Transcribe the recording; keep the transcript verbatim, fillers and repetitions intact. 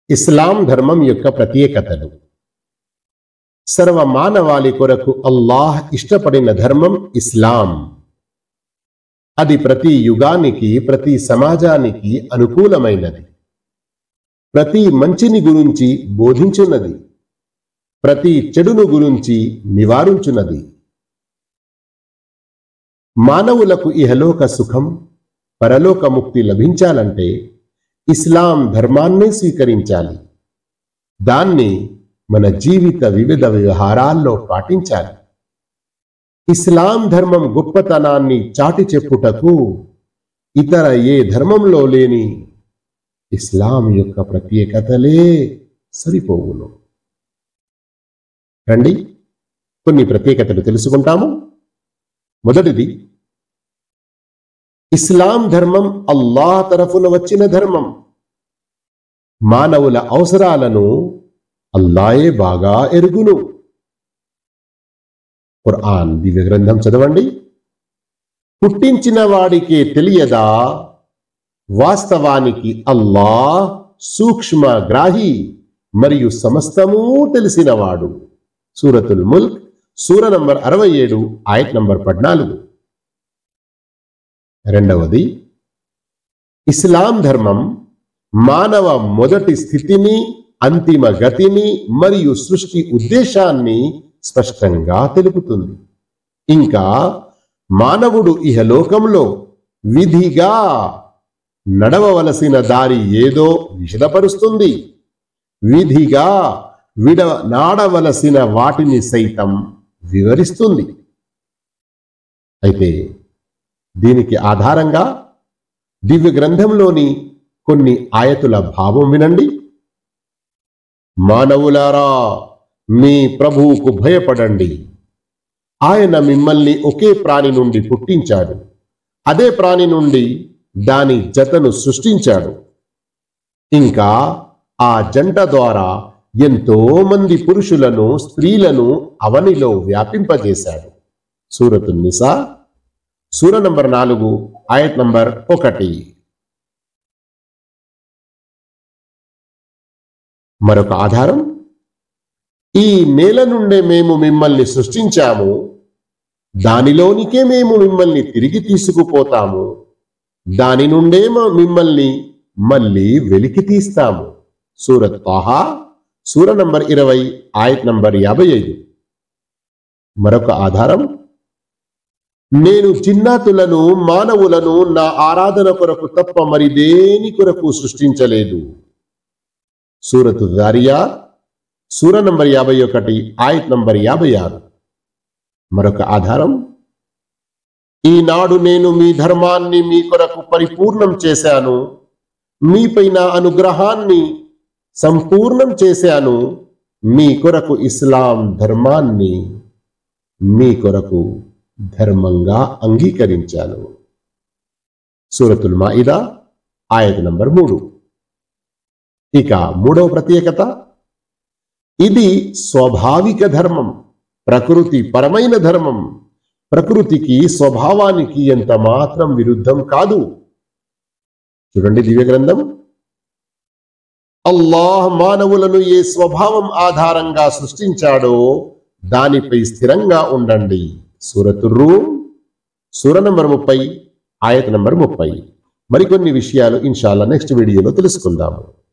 ఇస్లాం ధర్మం యొక్క ప్రత్యేకతలు. సర్వ మానవాళి కొరకు అల్లాహ్ ఇష్టపడిన ధర్మం ఇస్లాం. అది ప్రతి యుగానికి, ప్రతి సమాజానికి అనుకూలమైనది. ప్రతి మంచిని గురించి బోధించున్నది, ప్రతి చెడును గురించి నివారించున్నది. మానవులకు ఇహలోక సుఖం, పరలోక ముక్తి లభించాలంటే ఇస్లాం ధర్మాన్నే స్వీకరించాలి. దాన్ని మన జీవిత వివిధ వ్యవహారాల్లో పాటించాలి. ఇస్లాం ధర్మం గొప్పతనాన్ని చాటి చెప్పుటకు ఇతర ఏ ధర్మంలో లేని ఇస్లాం యొక్క ప్రత్యేకతలే సరిపోవును. రండి కొన్ని ప్రత్యేకతలు తెలుసుకుంటాము. మొదటిది, ఇస్లాం ధర్మం అల్లాహ్ తరఫున వచ్చిన ధర్మం. మానవుల అవసరాలను అల్లాహే బాగా ఎరుగును. ఖురాన్ దివ్య గ్రంథం చదవండి. పుట్టించిన వాడికే తెలియదా, వాస్తవానికి అల్లాహ్ సూక్ష్మగ్రాహి మరియు సమస్తమూ తెలిసినవాడు. సూరతుల్ ముల్క్ సూర నంబర్ అరవై ఏడు ఆయత్ నంబర్ పద్నాలుగు. రెండవది, ఇస్లాం ధర్మం మానవ మొదటి స్థితిని, అంతిమ గతిని మరియు సృష్టి ఉద్దేశాన్ని స్పష్టంగా తెలుపుతుంది. ఇంకా మానవుడు ఇహలోకంలో విధిగా నడవవలసిన దారి ఏదో విశదపరుస్తుంది. విధిగా విడ నాడవలసిన వాటిని సైతం వివరిస్తుంది. అయితే దీనికి ఆధారంగా దివ్య గ్రంథంలోని కొన్ని ఆయతుల భావం వినండి. మానవులారా, మీ ప్రభువుకు భయపడండి. ఆయన మిమ్మల్ని ఒకే ప్రాణి నుండి పుట్టించాడు. అదే ప్రాణి నుండి దాని జతను సృష్టించాడు. ఇంకా ఆ జంట ద్వారా ఎంతో మంది పురుషులను, స్త్రీలను అవనిలో వ్యాపింపజేశాడు. సూరతున్ నిసా సూర నంబర్ నాలుగు ఆయత్ నంబర్ ఒకటి. మరొక ఆధారం, ఈ నేల నుండే మేము మిమ్మల్ని సృష్టించాము, దానిలోనికే మేము మిమ్మల్ని తిరిగి తీసుకుపోతాము, దాని నుండే మిమ్మల్ని మళ్ళీ వెలికి తీస్తాము. సూరత్ తాహా సూర నంబర్ ఇరవై ఆయత్ నంబర్ యాభై ఐదు. మరొక ఆధారం, నేను జిన్నాతులను, మానవులను నా ఆరాధన కొరకు తప్ప మరి దేని కొరకు సృష్టించలేదు. సూరతు జారియాత్ సూర నంబర్ యాభై ఒకటి ఆయత్ నంబర్ యాభై ఆరు. మరొక ఆధారం, ఈనాడు నేను మీ ధర్మాన్ని మీ కొరకు పరిపూర్ణం చేశాను, మీపై నా అనుగ్రహాన్ని సంపూర్ణం చేశాను, మీ కొరకు ఇస్లాం ధర్మాన్ని మీ కొరకు ధర్మంగా అంగీకరించాను. సూరతుల్ మాయిదా ఆయత్ నంబర్ మూడు. ఇక మూడవ ప్రత్యేకత, ఇది స్వాభావిక ధర్మం, ప్రకృతి పరమైన ధర్మం. ప్రకృతికి, స్వభావానికి ఎంత మాత్రం విరుద్ధం కాదు. చూడండి దివ్య గ్రంథం. అల్లాహ్ మానవులను ఏ స్వభావం ఆధారంగా సృష్టించాడో దానిపై స్థిరంగా ఉండండి. సూరతు రూమ్ సూర నంబర్ ముప్పై ఆయత్ నంబర్ ముప్పై. మరికొన్ని విషయాలు ఇన్షాల్లా నెక్స్ట్ వీడియోలో తెలుసుకుందాము.